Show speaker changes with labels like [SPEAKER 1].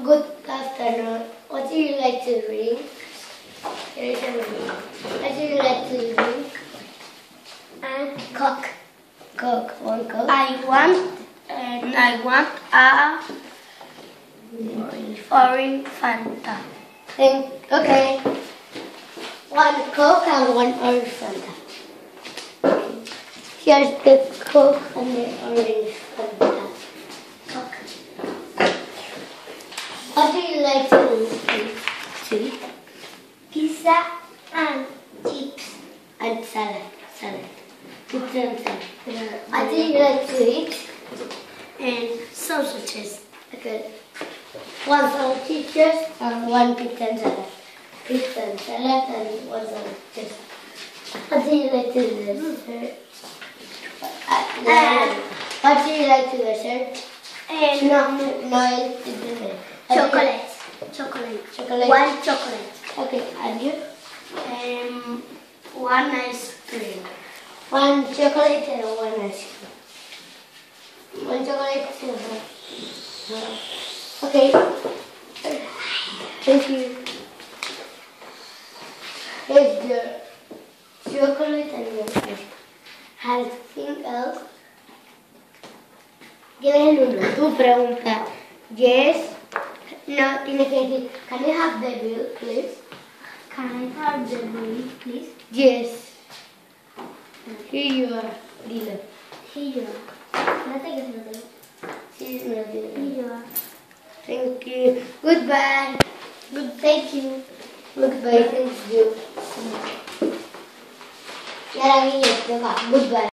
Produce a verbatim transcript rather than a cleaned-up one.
[SPEAKER 1] good afternoon. What do you like to drink? Here is everything. What do you like to drink?
[SPEAKER 2] And Coke.
[SPEAKER 1] Coke. One Coke.
[SPEAKER 2] I want and I want a orange Fanta.
[SPEAKER 1] Think, okay. One Coke and one orange Fanta. Here's the Coke and the orange Fanta.
[SPEAKER 2] Coke.
[SPEAKER 1] What do you like to eat? Sweet?
[SPEAKER 2] Pizza and chips.
[SPEAKER 1] And salad. Salad. Pizza and salad. What do you like to eat?
[SPEAKER 2] And sausages.
[SPEAKER 1] Okay. One sausages and one pizza and salad. Pizza and salad and one sausages. What do you like to dessert? Uh,
[SPEAKER 2] And
[SPEAKER 1] what do you like to dessert?
[SPEAKER 2] and
[SPEAKER 1] No, no, it's dessert.
[SPEAKER 2] chocolate. Chocolate.
[SPEAKER 1] Chocolate.
[SPEAKER 2] One chocolate.
[SPEAKER 1] Okay, and you?
[SPEAKER 2] Um, one ice cream.
[SPEAKER 1] One chocolate and one ice cream. One chocolate and one. Okay. Thank you. Here's the chocolate and the ice cream. Anything else? Dime Luna, tu pregunta. Yes. No, tiene que decir, can you have the bill, please?
[SPEAKER 2] Can I have the bill, please?
[SPEAKER 1] Yes. Here you are, dilo.
[SPEAKER 2] Here you are. No te quedes, no te quedes.
[SPEAKER 1] Sí, me lo
[SPEAKER 2] Here
[SPEAKER 1] digo.
[SPEAKER 2] you are.
[SPEAKER 1] Thank you. Goodbye. Good. Thank you. Goodbye. Thank you. Y ahora Guille, te va. Goodbye.